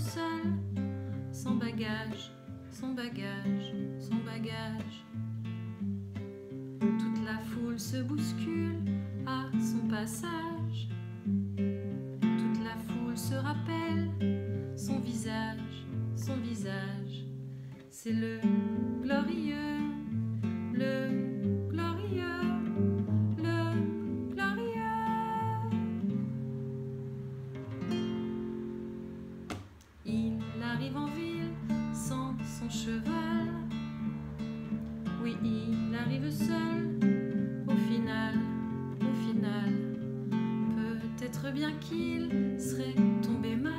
seul, sans bagage, son bagage, son bagage. Toute la foule se bouscule à son passage. Toute la foule se rappelle son visage, son visage. C'est le glorieux, le glorieux, le glorieux. Il arrive en ville sans son cheval. Oui, il arrive seul. Au final, peut-être bien qu'il serait tombé mal.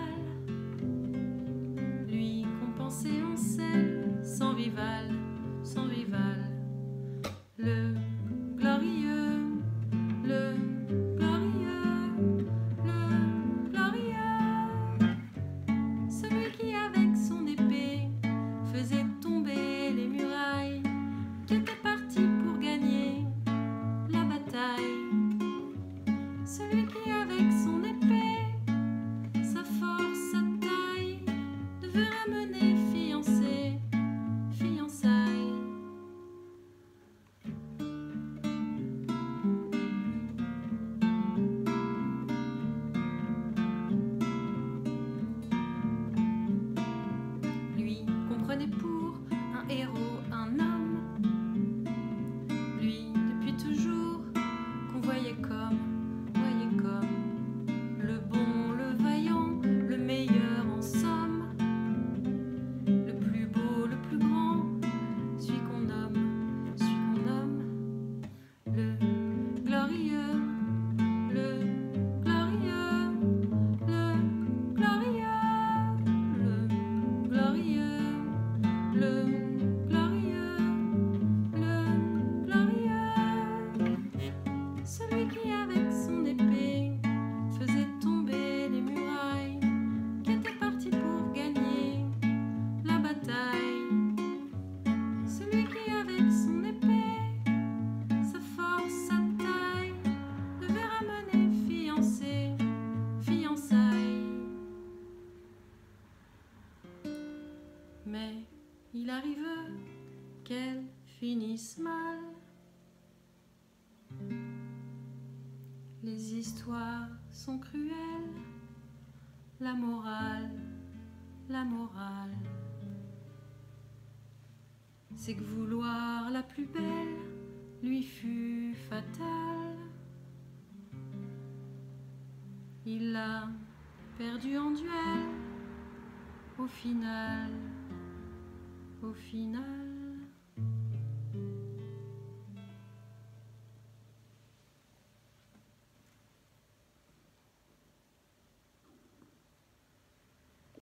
Lui qu'on pensait en selle, sans rival, sans rival. Le glorieux, le glorieux, le glorieux. Celui qui avec son épée faisait tomber les murailles, qui était parti pour gagner la bataille. Celui qui avec son épée, sa force, sa taille, devait ramener fiancé, fiançailles. Lui qu'on prenait pour un héros, un homme. Lui depuis toujours qu'on voyait comme le bon, le vaillant, le meilleur en somme, le plus beau, le plus grand, celui qu'on nomme, le glorieux, le glorieux, le glorieux, le glorieux, le glorieux, le glorieux. Celui qui avec son épée faisait tomber les murailles, qui était parti pour gagner la bataille. Celui qui avec son épée, sa force, sa taille, devait ramener fiancé, fiançailles. Mais il arrive qu'elle finisse mal. Les histoires sont cruelles, la morale, c'est que vouloir la plus belle lui fut fatal. Il l'a perdue en duel, au final.